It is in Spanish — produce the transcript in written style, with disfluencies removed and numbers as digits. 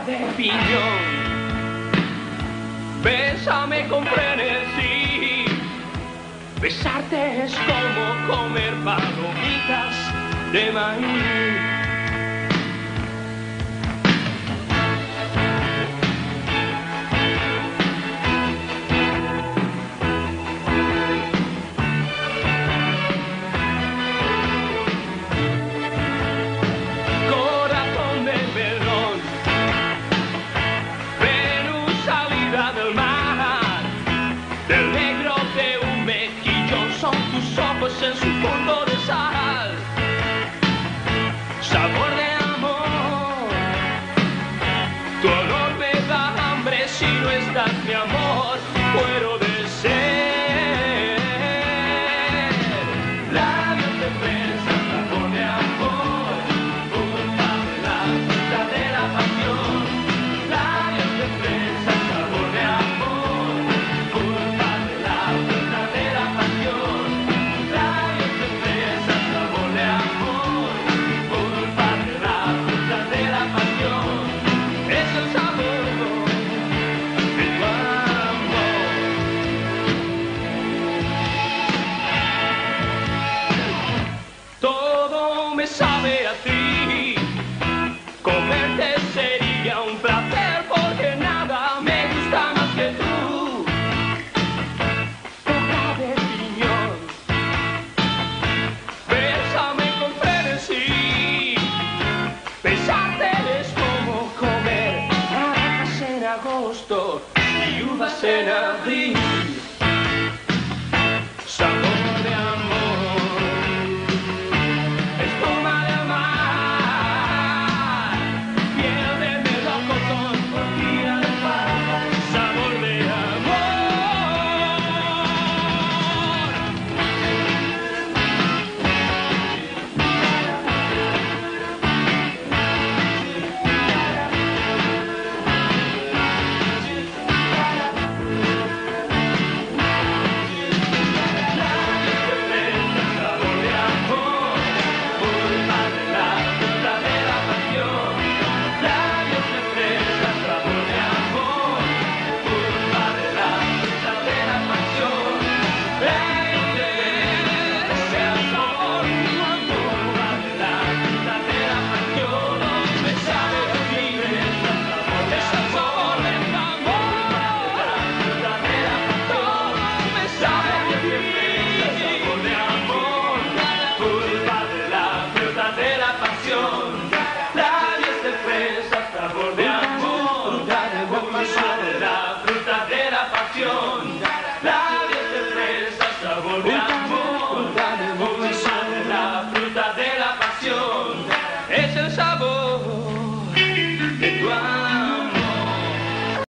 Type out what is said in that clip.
de piñón. Bésame con frenesí. Besarte es como comer palomitas de maíz. Del negro de un mejillón son tus ojos en su fondo de sal. Sabor de amor, tu olor me da hambre. Si no estás, mi amor, muero de sed. Labios de fresa, sabor de amor, culpa de la fruta de la pasión. Labios de fresa, sabor de amor. Sabe a ti, comerte sería un placer porque nada me gusta más que tú. Boca de piñón, bésame con frenesí. Besarte es como comer naranjas en agosto y uvas en